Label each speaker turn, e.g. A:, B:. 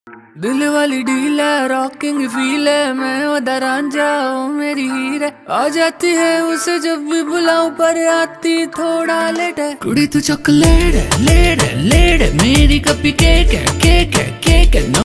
A: दिल वाली डील है, रॉकिंग फील है, मैं ओदा रांझा ओ मेरी हीर है। आ जाती है उसे जब भी बुलाऊं पर आती थोड़ा लेट है। कुड़ी तू चॉकलेट है, लेट है, लेट है, मेरी कपी केक है, केक है, केक है।